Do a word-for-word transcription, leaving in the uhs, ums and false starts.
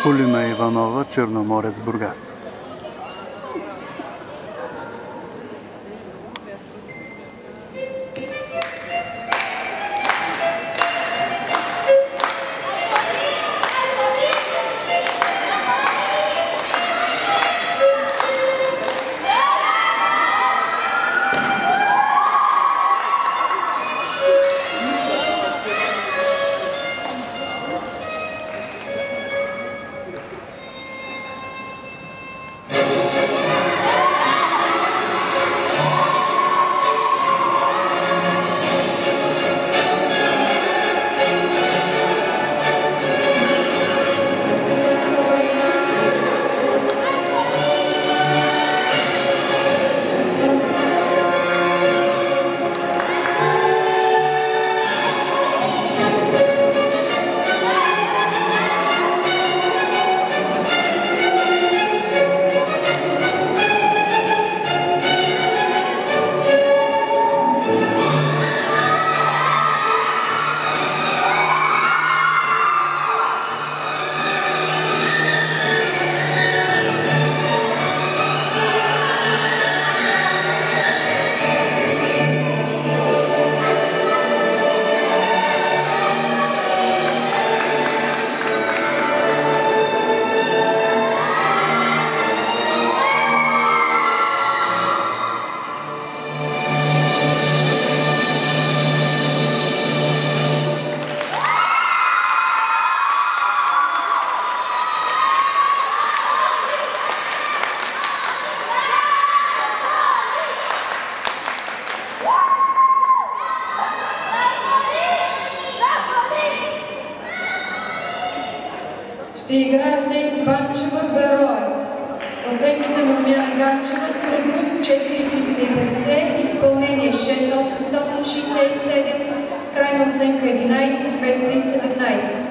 Полина Иванова, Черноморец, Бургас. Ще играе Стейси Банчева «Герой». Оценките на Огняна Ганчева трудност четириста и петдесет, изпълнение шест хиляди осемстотин шейсет и седем, крайна оценка единайсет хиляди двеста и седемнайсет.